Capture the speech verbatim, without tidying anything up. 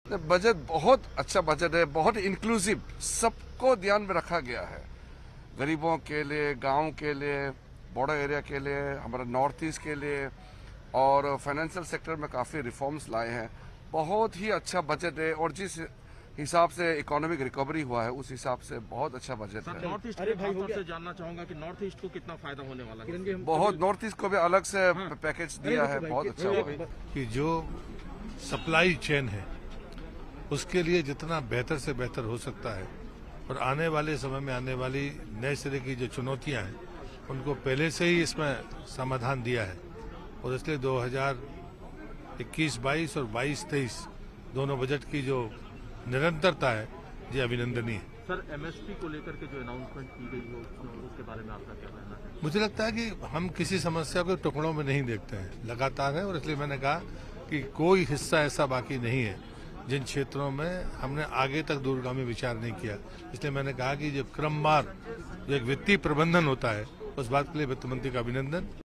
Budget बहुत अच्छा budget है, बहुत इंक्लूसिव, सबको ध्यान में रखा गया है। गरीबों के लिए, गांव के लिए, बॉर्डर एरिया के लिए, हमारे नॉर्थ ईस्ट के लिए, और फाइनेंशियल सेक्टर में काफ़ी रिफॉर्म्स लाए हैं। बहुत ही अच्छा बजट है, और जिस हिसाब से इकोनॉमिक रिकवरी हुआ है उस हिसाब से बहुत अच्छा बजट है। नॉर्थ ईस्ट के खास तौर से जानना चाहूंगा कि नॉर्थ ईस्ट को कितना फायदा होने वाला है। बहुत, नॉर्थ ईस्ट को भी अलग से पैकेज दिया है, बहुत अच्छा हुआ। कि जो सप्लाई चेन है उसके लिए जितना बेहतर से बेहतर हो सकता है, और आने वाले समय में आने वाली नए सिरे की जो चुनौतियां हैं उनको पहले से ही इसमें समाधान दिया है, और इसलिए दो हज़ार इक्कीस बाईस और बाईस तेईस दोनों बजट की जो निरंतरता है ये अभिनंदनीय है। सर, एमएसपी को लेकर के जो अनाउंसमेंट की गई हो उसके बारे में आपका क्या कहना है? मुझे लगता है कि हम किसी समस्या को टुकड़ों में नहीं देखते हैं, लगातार है, और इसलिए मैंने कहा कि कोई हिस्सा ऐसा बाकी नहीं है जिन क्षेत्रों में हमने आगे तक दूरगामी विचार नहीं किया। इसलिए मैंने कहा कि जो क्रमवार जो एक वित्तीय प्रबंधन होता है उस बात के लिए वित्त मंत्री का अभिनंदन।